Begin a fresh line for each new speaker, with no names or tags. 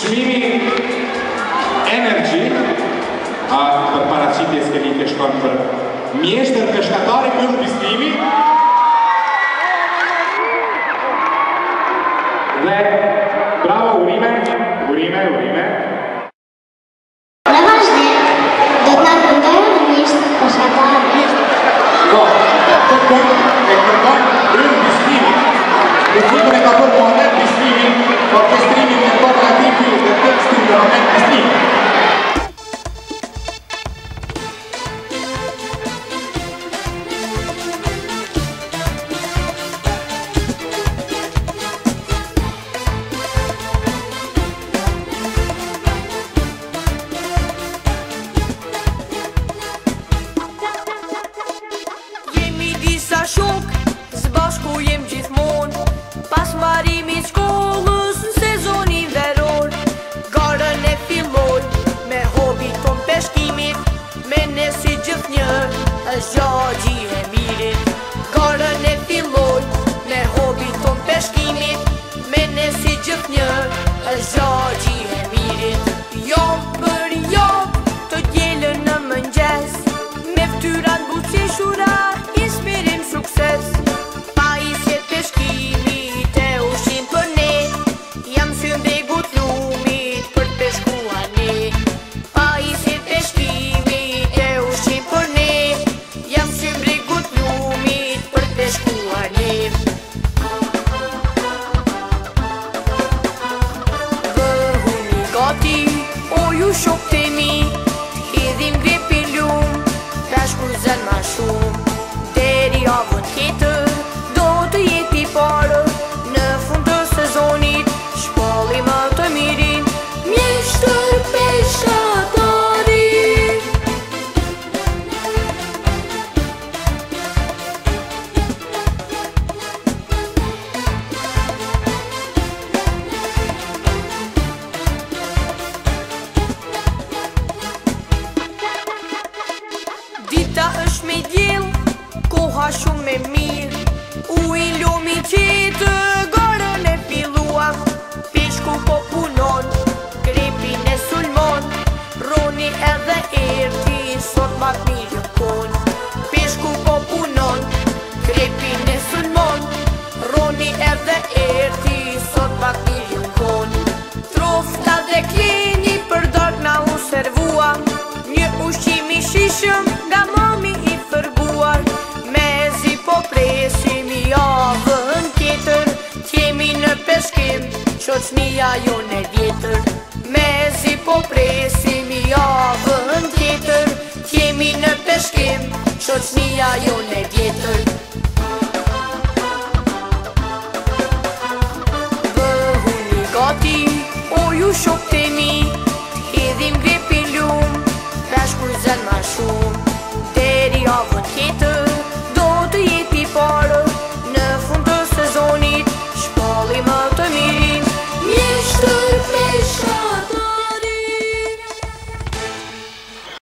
Çmimi Energy për paraqitjes kemi të shkon për mjeshtër peshkatare për bislimi dhe bravo urime.
Në vazhdim, do të na këndojë mjeshtër peshkatare.
Po, të kërkon rrën bislimi. Në futën e ka për Mohamed Bislimi, orkestrimin në kornativi dhe tekstin në Mohamed Bislimi.
Shok, zbashku jem gjithmon, pas marimit shkollës në sezonin veror. Garën e filloj me hobi ton peshkimit, me ne si gjithnjë është gjagji e mirit. Garën e filloj me hobi ton peshkimit, me ne si gjithnjë është gjagji e mirit. Jom për jom të djelën në mëngjes, me ftyrat buqe shura sukses. Pajisjet peshkimit e ushqim për ne, jam shymë begut lumit për të peshkuar ne. Pajisjet peshkimit e ushqim për ne, jam shymë begut lumit për të peshkuar ne. Vëhuni gati, o ju shok të mi, hidhim grepi lum, peshku zën ma shumë. Deri avën tjetër, do të jeti parë, në fund të sezonit, shpalli më të mirin, mjeshtër peshkatari. Dita është me djel, koha shumë me mirë, u i lumi qitë, garën e filua. Peshku po punon, grepin e sulmon, roni edhe erti, sot mak mirë kon. Peshku po punon, grepin e sulmon, roni edhe erti, sot mak mirë kon. Trofta dhe klini për dark na u servua, një ushqimi shishëm nga mami i fërguar. Mezi po presim javën tjetër, t'jemi në peshkim, shoqnia jone vjetër. Mezi po presim javën tjetër, t'jemi në peshkim, shoqnia jone vjetër. Vëhuni gati, o ju shok